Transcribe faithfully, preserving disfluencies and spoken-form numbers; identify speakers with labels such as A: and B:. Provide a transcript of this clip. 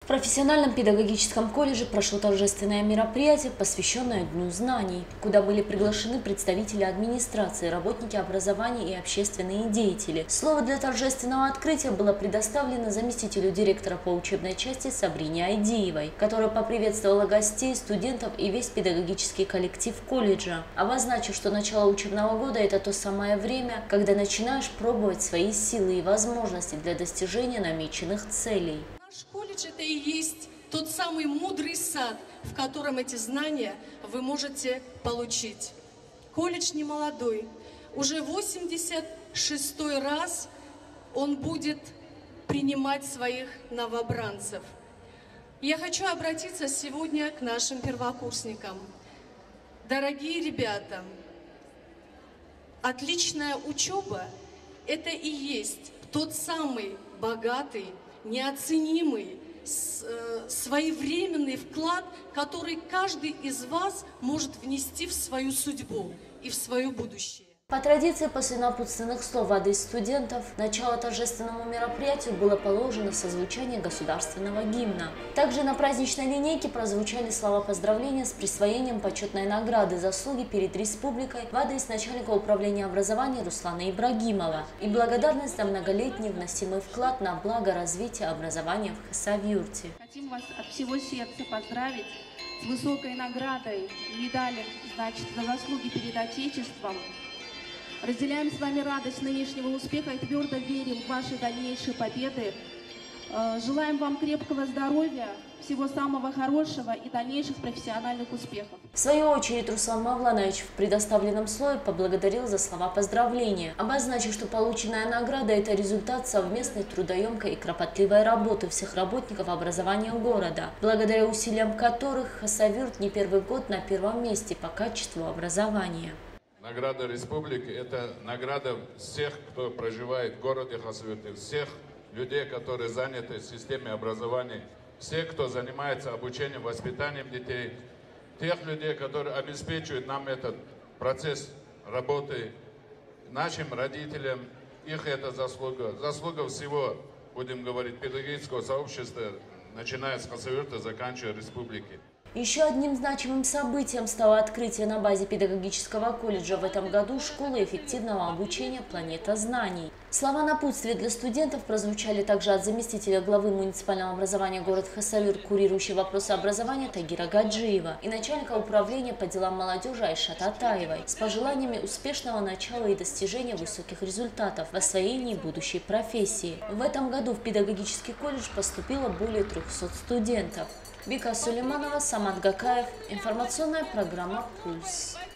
A: профессиональном педагогическом колледже прошло торжественное мероприятие, посвященное Дню знаний, куда были приглашены представители администрации, работники образования и общественные деятели. Слово для торжественного открытия было предоставлено заместителю директора по учебной части Сабрине Айдиевой, которая поприветствовала гостей, студентов и весь педагогический коллектив колледжа, обозначив, что начало учебного года – это то самое время, когда начинаешь пробовать свои силы и возможности для достижения намеченных целей.
B: Наш колледж – это и есть тот самый мудрый сад, в котором эти знания вы можете получить. Колледж не молодой. Уже восемьдесят шестой раз он будет принимать своих новобранцев. Я хочу обратиться сегодня к нашим первокурсникам. Дорогие ребята, отличная учеба – это и есть тот самый богатый, неоценимый, своевременный вклад, который каждый из вас может внести в свою судьбу и в свое будущее.
A: По традиции, после напутственных слов в адрес студентов, начало торжественному мероприятию было положено со звучания государственного гимна. Также на праздничной линейке прозвучали слова поздравления с присвоением почетной награды «Заслуги перед республикой» в адрес начальника управления образования Руслана Ибрагимова и благодарность за многолетний вносимый вклад на благо развития образования в Хасавюрте.
C: Хотим вас от всего сердца поздравить с высокой наградой, медалью, значит, за заслуги перед Отечеством. Разделяем с вами радость нынешнего успеха и твердо верим в ваши дальнейшие победы. Желаем вам крепкого здоровья, всего самого хорошего и дальнейших профессиональных успехов.
A: В свою очередь Руслан Мавланович в предоставленном слове поблагодарил за слова поздравления, обозначив, что полученная награда – это результат совместной трудоемкой и кропотливой работы всех работников образования города, благодаря усилиям которых Хасавюрт не первый год на первом месте по качеству образования.
D: Награда республики – это награда всех, кто проживает в городе Хасавюрте, всех людей, которые заняты в системе образования, всех, кто занимается обучением, воспитанием детей, тех людей, которые обеспечивают нам этот процесс работы, нашим родителям, их это заслуга. Заслуга всего, будем говорить, педагогического сообщества, начиная с Хасавюрта, заканчивая республики.
A: Еще одним значимым событием стало открытие на базе педагогического колледжа в этом году школы эффективного обучения «Планета знаний». Слова напутствия для студентов прозвучали также от заместителя главы муниципального образования города Хасавюрт, курирующей вопросы образования Тагира Гаджиева, и начальника управления по делам молодежи Айшат Атаевой с пожеланиями успешного начала и достижения высоких результатов в освоении будущей профессии. В этом году в педагогический колледж поступило более трёхсот студентов. Вика Сулейманова, Самат Гакаев. Информационная программа «Пульс».